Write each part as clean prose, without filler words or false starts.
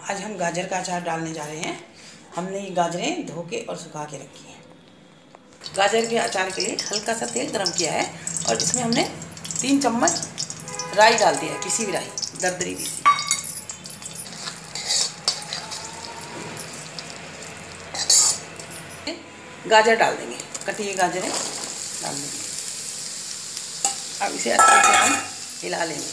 आज हम गाजर का अचार डालने जा रहे हैं। हमने ये गाजरें धो के और सुखा के रखी हैं। गाजर के अचार के लिए हल्का सा तेल गरम किया है और इसमें हमने 3 चम्मच राई डाल दिया है, पिसी हुई राई, दरदरी पीसी। गाजर डाल देंगे, कटी हुई गाजरें डाल देंगे। अब इसे अच्छे से हम हिला लेंगे।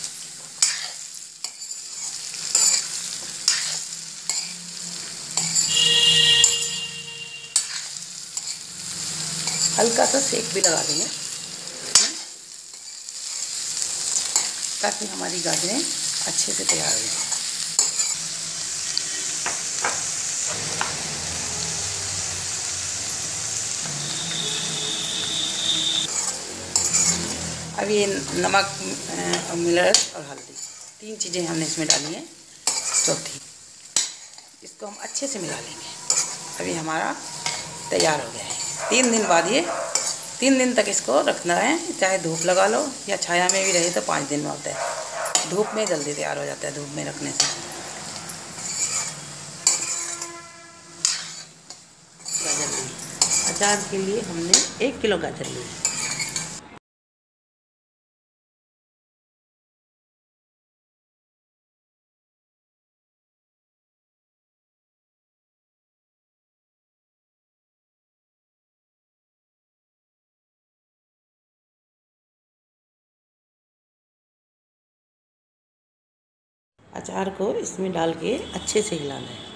हल्का सा सेक भी लगा देंगे ताकि हमारी गाजरें अच्छे से तैयार हो जाए। अब ये नमक, मिर्च और हल्दी 3 चीज़ें हमने इसमें डाली हैं। चौथी इसको हम अच्छे से मिला लेंगे। अभी हमारा तैयार हो गया है। 3 दिन बाद ये 3 दिन तक इसको रखना है, चाहे धूप लगा लो या छाया में भी रहे तो 5 दिन में होता है। धूप में जल्दी तैयार हो जाता है, धूप में रखने से। गाजर ली, अचार के लिए हमने 1 किलो गाजर ली है। अचार को इसमें डाल के अच्छे से हिलाना है।